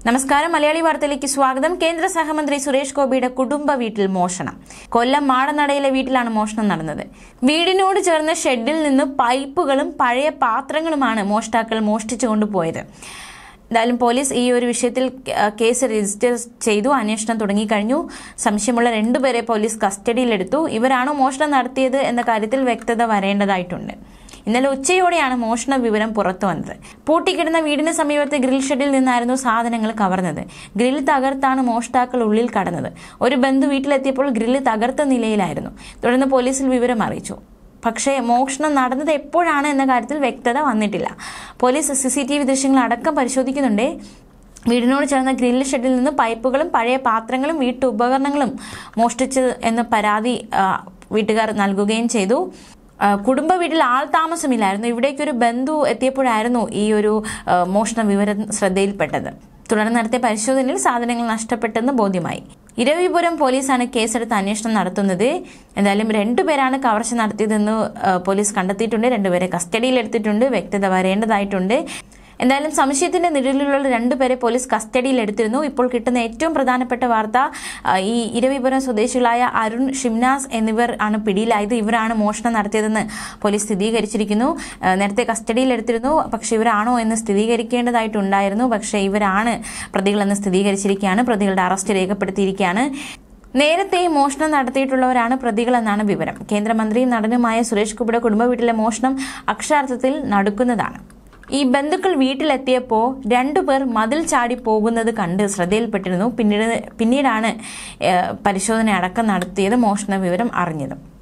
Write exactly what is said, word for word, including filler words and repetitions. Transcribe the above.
നമസ്കാരം. മലയാളി വാർത്തയിലേക്ക് സ്വാഗതം. കേന്ദ്ര സഹമന്ത്രി സുരേഷ് ഗോപിയുടെ കുടുംബ വീട്ടിൽ മോഷണം. കൊല്ലം മാടനടയിലെ വീട്ടിലാണ് മോഷണം നടന്നത്. വീടിനോട് ചേർന്ന ഷെഡിൽ നിന്ന് പൈപ്പുകളും പഴയ പാത്രങ്ങളുമാണ് മോഷ്ടാക്കൾ മോഷ്ടിച്ചു കൊണ്ടുപോയത്. എന്തായാലും പോലീസ് ഈ ഒരു വിഷയത്തിൽ കേസ് രജിസ്റ്റർ ചെയ്തു. അന്വേഷണം തുടങ്ങിക്കഴിഞ്ഞു. സംശയമുള്ള രണ്ടുപേരെ പോലീസ് കസ്റ്റഡിയിലെടുത്തു. ഇവരാണോ മോഷണം നടത്തിയത് എന്ന കാര്യത്തിൽ വ്യക്തത വരേണ്ടതായിട്ടുണ്ട്. ഇന്നലെ ഉച്ചയോടെയാണ് മോഷണ വിവരം പുറത്തു വന്നത്. പൂട്ടിക്കിടന്ന വീടിന് സമീപത്തെ ഗ്രിൽ ഷെഡിൽ നിന്നായിരുന്നു സാധനങ്ങൾ കവർന്നത്. ഗ്രിൽ തകർത്താണ് മോഷ്ടാക്കൾ ഉള്ളിൽ കടന്നത്. ഒരു ബന്ധു വീട്ടിലെത്തിയപ്പോൾ ഗ്രില്ല് തകർത്ത നിലയിലായിരുന്നു. തുടർന്ന് പോലീസിൽ വിവരം അറിയിച്ചു. പക്ഷേ മോഷണം നടന്നത് എപ്പോഴാണ് എന്ന കാര്യത്തിൽ വ്യക്തത വന്നിട്ടില്ല. Police C C T V ദൃശ്യങ്ങൾ അടക്കം പരിശോധിക്കുന്നുണ്ട്. വീടിനോട് ചേർന്ന ഗ്രില്ല് ഷെഡിൽ നിന്ന് പൈപ്പുകളും പഴയ പാത്രങ്ങളും വീട്ടുപകരണങ്ങളും മോഷ്ടിച്ചത് എന്ന പരാതി വീട്ടുകാർ നൽകുകയും ചെയ്തു. കുടുംബ വീട്ടിൽ ആൾ താമസമില്ലായിരുന്നു. ഇവിടേക്കൊരു ബന്ധു എത്തിയപ്പോഴായിരുന്നു ഈ ഒരു മോഷണ വിവരം ശ്രദ്ധയിൽപ്പെട്ടത്. തുടർന്ന് നടത്തിയ പരിശോധനയിൽ സാധനങ്ങൾ നഷ്ടപ്പെട്ടെന്ന് ബോധ്യമായി. ഇരവിപുരം പോലീസാണ് കേസെടുത്ത് അന്വേഷണം നടത്തുന്നത്. എന്തായാലും രണ്ടുപേരാണ് കവർച്ച നടത്തിയതെന്ന് പോലീസ് കണ്ടെത്തിയിട്ടുണ്ട്. രണ്ടുപേരെ കസ്റ്റഡിയിലെടുത്തിട്ടുണ്ട്. വ്യക്തത വരേണ്ടതായിട്ടുണ്ട്. എന്തായാലും സംശയത്തിന്റെ നിഴലിലുള്ള രണ്ടുപേരെ പോലീസ് കസ്റ്റഡിയിലെടുത്തിരുന്നു. ഇപ്പോൾ കിട്ടുന്ന ഏറ്റവും പ്രധാനപ്പെട്ട വാർത്ത, ഈ ഇരവിപുരം സ്വദേശികളായ അരുൺ, ഷിംനാസ് എന്നിവർ ആണ് പിടിയിലായത്. ഇവരാണ് മോഷണം നടത്തിയതെന്ന് പോലീസ് സ്ഥിരീകരിച്ചിരിക്കുന്നു. നേരത്തെ കസ്റ്റഡിയിലെടുത്തിരുന്നു. പക്ഷെ ഇവരാണോ എന്ന് സ്ഥിരീകരിക്കേണ്ടതായിട്ടുണ്ടായിരുന്നു. പക്ഷേ ഇവരാണ് പ്രതികളെന്ന് സ്ഥിരീകരിച്ചിരിക്കുകയാണ്. പ്രതികളുടെ അറസ്റ്റ് രേഖപ്പെടുത്തിയിരിക്കുകയാണ്. നേരത്തെ മോഷണം നടത്തിയിട്ടുള്ളവരാണ് പ്രതികളെന്നാണ് വിവരം. കേന്ദ്രമന്ത്രിയും നടനുമായ സുരേഷ് ഗോപിയുടെ കുടുംബ വീട്ടിലെ മോഷണം അക്ഷരാർത്ഥത്തിൽ നടക്കുന്നതാണ്. ഈ ബന്ധുക്കൾ വീട്ടിലെത്തിയപ്പോൾ രണ്ടുപേർ മതിൽ ചാടി പോകുന്നത് കണ്ട് ശ്രദ്ധയിൽപ്പെട്ടിരുന്നു. പിന്നീട് പിന്നീടാണ് പരിശോധന അടക്കം നടത്തിയത് മോഷണ വിവരം അറിഞ്ഞത്.